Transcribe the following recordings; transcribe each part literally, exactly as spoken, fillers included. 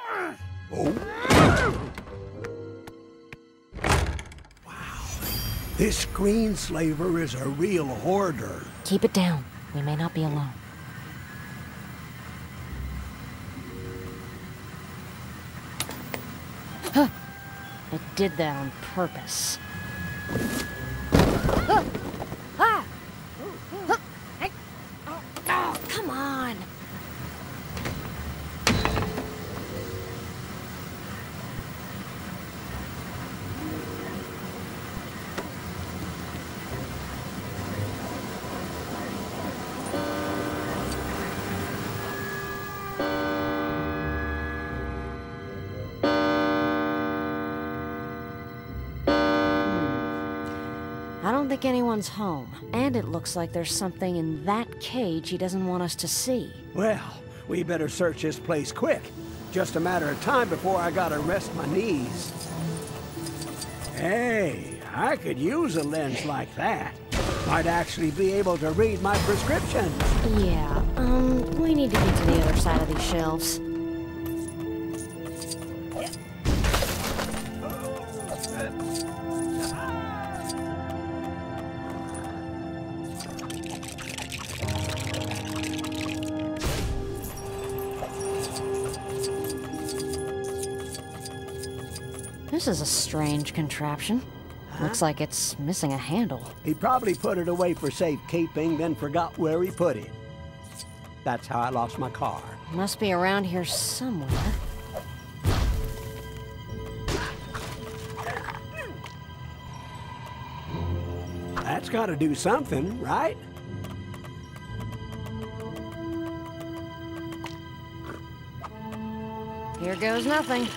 Oh. Wow. This screenslaver is a real hoarder. Keep it down. We may not be alone. Huh. I did that on purpose. Ah! Ah! Oh, come on! I don't think anyone's home, and it looks like there's something in that cage he doesn't want us to see. Well, we better search this place quick. Just a matter of time before I gotta rest my knees. Hey, I could use a lens like that. Might actually be able to read my prescriptions. Yeah, um, we need to get to the other side of these shelves. This is a strange contraption. Huh? Looks like it's missing a handle. He probably put it away for safekeeping, then forgot where he put it. That's how I lost my car. Must be around here somewhere. That's gotta do something, right? Here goes nothing.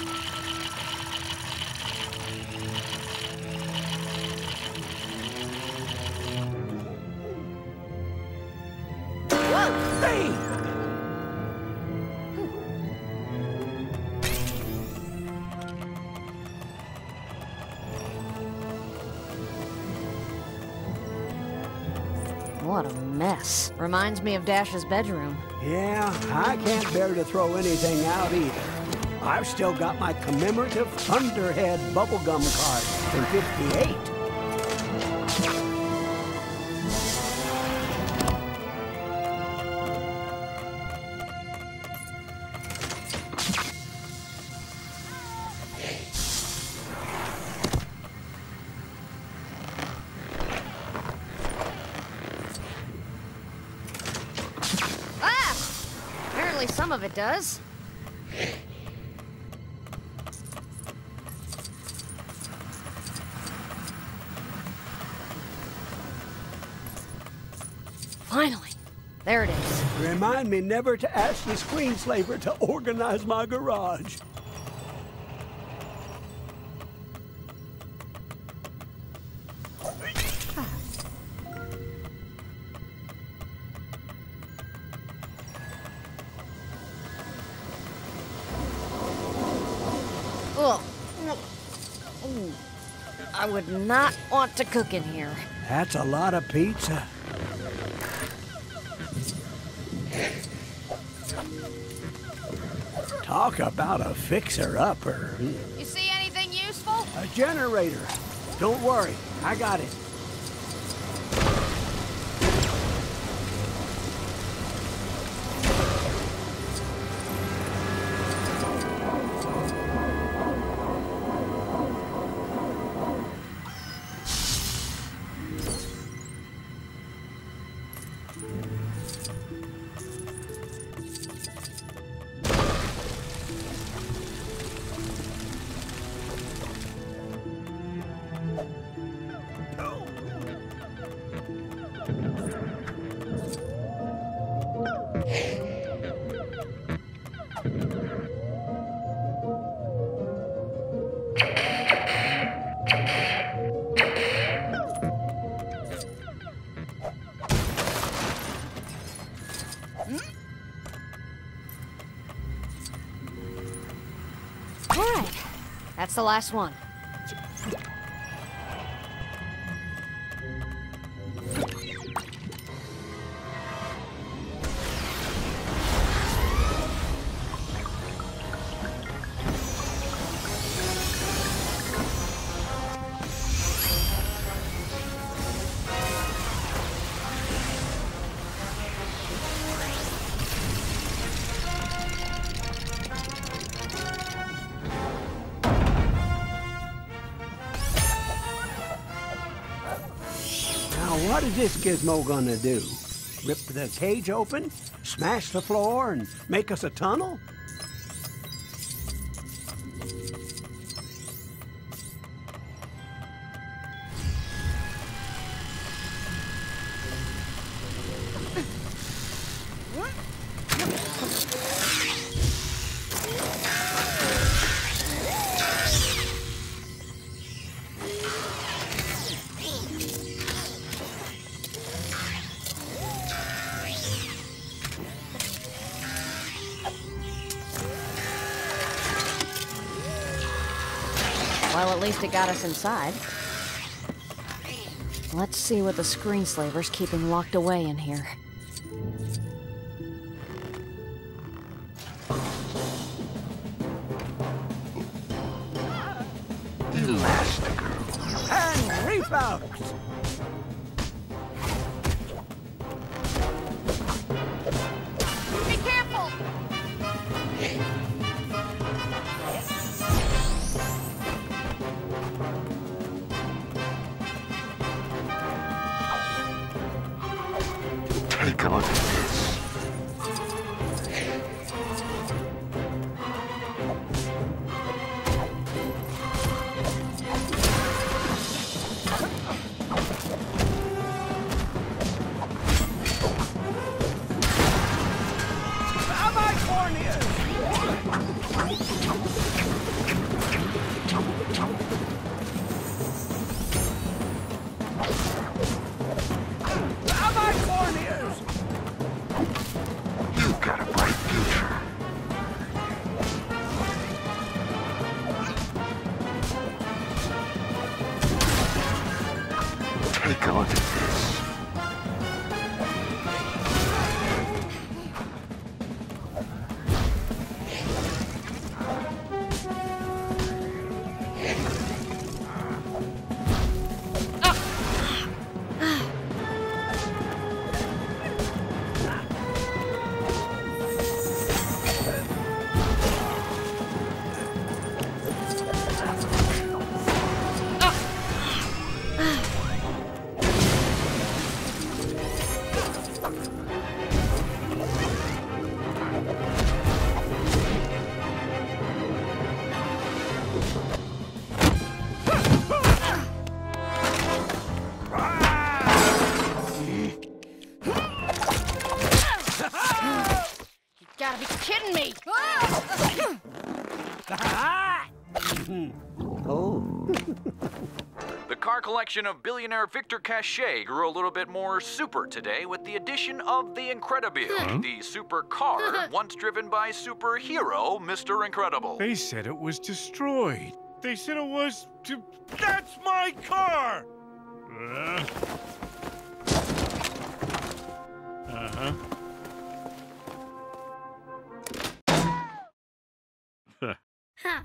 Hey! What a mess. Reminds me of Dash's bedroom. Yeah, I can't bear to throw anything out either. I've still got my commemorative Thunderhead bubblegum card from fifty-eight. Some of it does. Finally. There it is. Remind me never to ask the screenslaver to organize my garage. Ugh. Ooh. I would not want to cook in here. That's a lot of pizza. Talk about a fixer-upper. You see anything useful? A generator. Don't worry, I got it. All right, that's the last one. What is this gizmo gonna do? Rip the cage open, smash the floor, and make us a tunnel? Well, at least it got us inside. Let's see what the screenslaver's keeping locked away in here. Elastigirl and Reflux! Be careful! Take a look at this. How my corneas? How my corneas? You've got a bright future. Take a look at this. Gotta be kidding me! Oh. The car collection of billionaire Victor Cachet grew a little bit more super today with the addition of the Incredibile, the super car once driven by superhero Mister Incredible. They said it was destroyed. They said it was to... That's my car! Uh. Uh-huh. Huh. Huh.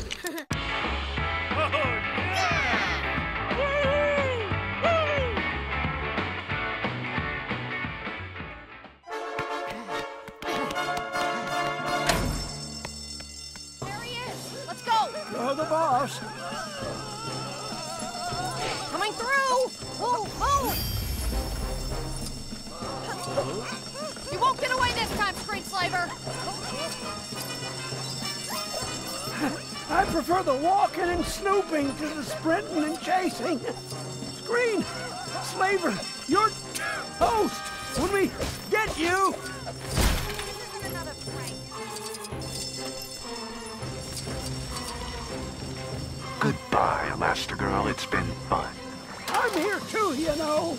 Oh, yeah! Woo! Woo! There he is! Let's go! You're the boss. Coming through! Whoa, whoa! You won't get away this time, Screenslaver! I prefer the walking and snooping to the sprinting and chasing. Screen, Slaver, you're toast when we get you. This isn't another prank. Goodbye, Elastigirl. It's been fun. I'm here too, you know.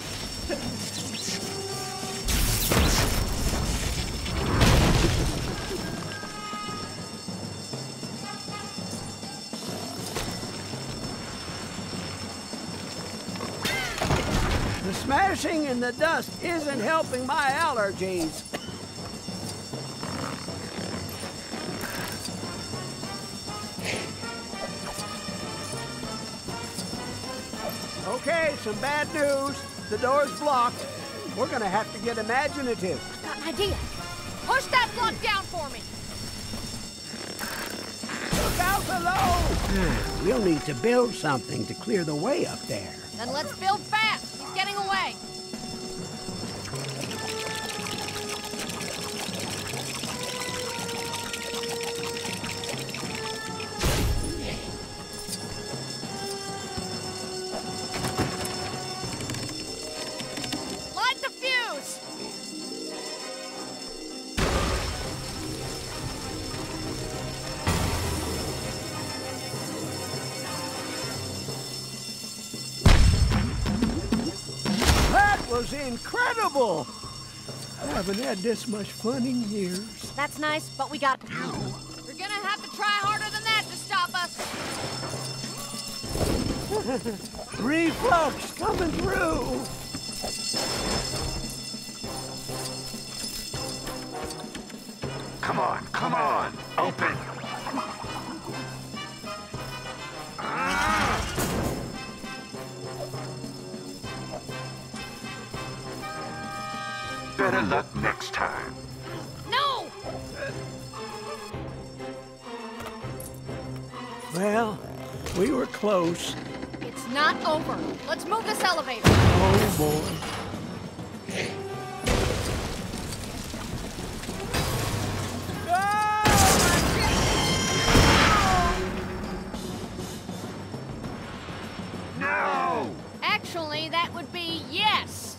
The smashing and the dust isn't helping my allergies. Okay, some bad news. The door's blocked. We're gonna have to get imaginative. Got an idea. Push that block down for me. Look out below! We'll need to build something to clear the way up there. Then let's build fast. He's getting away. incredible! I haven't had this much fun in years. That's nice, but we got... You're gonna have to try harder than that to stop us. Reflux coming through! Come on, come on, open! Better luck next time. No! Well, we were close. It's not over. Let's move this elevator. Oh, boy. No! Actually, that would be yes.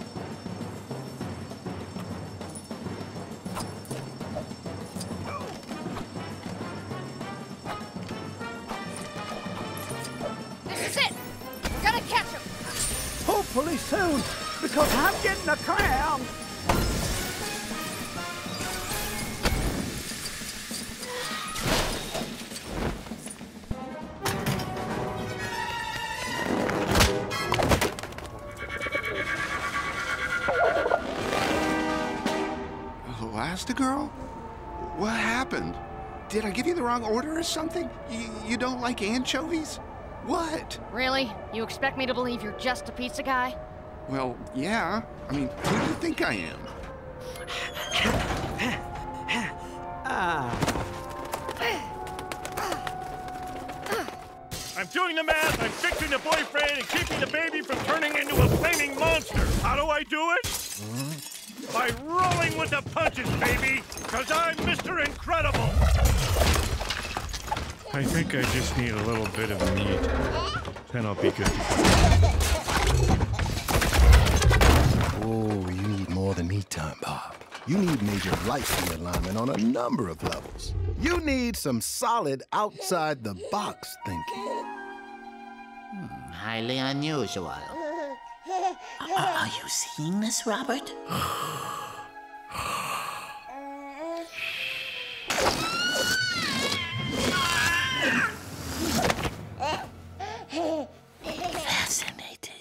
This is it. We're gonna catch him. Hopefully soon, because I'm getting a crown. Elastigirl? What happened? Did I give you the wrong order or something? You, you don't like anchovies? What? Really? You expect me to believe you're just a pizza guy? Well, yeah. I mean, who do you think I am? I'm doing the math, I'm fixing the boyfriend and keeping the baby from turning into a flaming monster. How do I do it? By rolling with the punches, baby! Because I'm Mister Incredible! I think I just need a little bit of meat. Then I'll be good to go. Oh, you need more than meat time, Bob. You need major life realignment on a number of levels. You need some solid outside-the-box thinking. Hmm, highly unusual. Are, are you seeing this, Robert? Fascinating.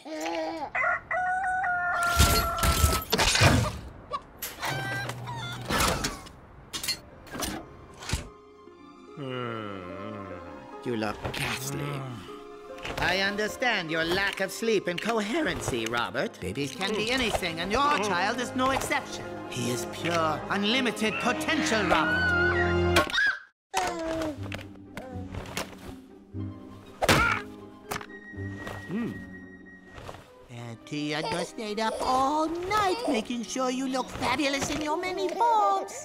You look ghastly. I understand your lack of sleep and coherency, Robert. Babies can be anything, and your child is no exception. He is pure, unlimited potential, Robert. Hmm. Auntie, I just stayed up all night making sure you look fabulous in your mini forms.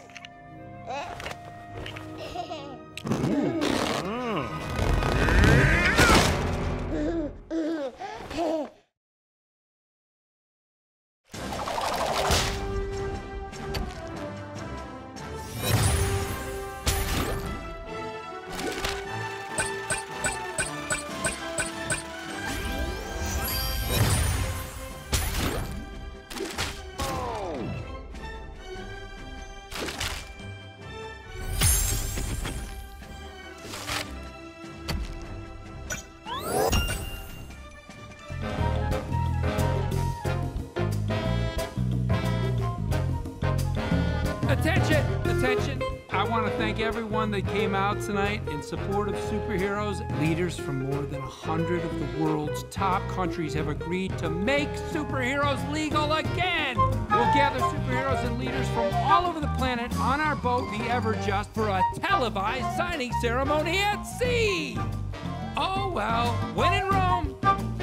Attention! Attention! I want to thank everyone that came out tonight in support of superheroes. Leaders from more than a hundred of the world's top countries have agreed to make superheroes legal again! We'll gather superheroes and leaders from all over the planet on our boat, the Everjust, for a televised signing ceremony at sea! Oh well, when in Rome!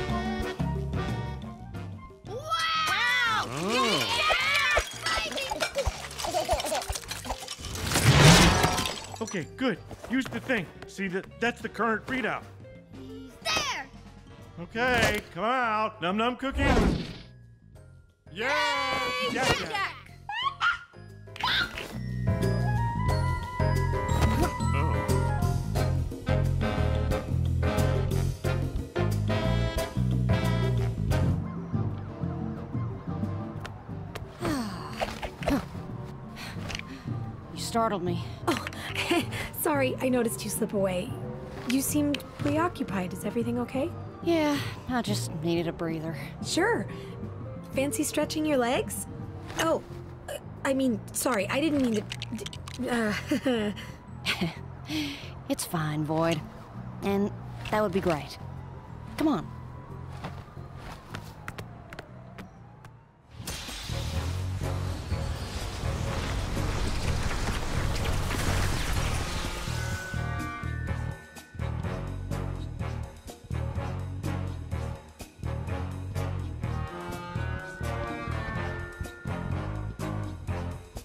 Wow! Oh. Okay, good. Use the thing. See, that that's the current readout. There! Okay, come out. Num Num Cookie. Yay! Yay! Jack, Jack, Jack. Jack. startled me. Oh, sorry, I noticed you slip away. You seemed preoccupied. Is everything okay? Yeah, I just needed a breather. Sure. Fancy stretching your legs? Oh, uh, I mean, sorry, I didn't mean to... Uh, It's fine, Void. And that would be great. Come on.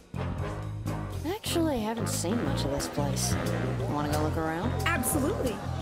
Actually, I haven't seen much of this place. Want to go look around? Absolutely.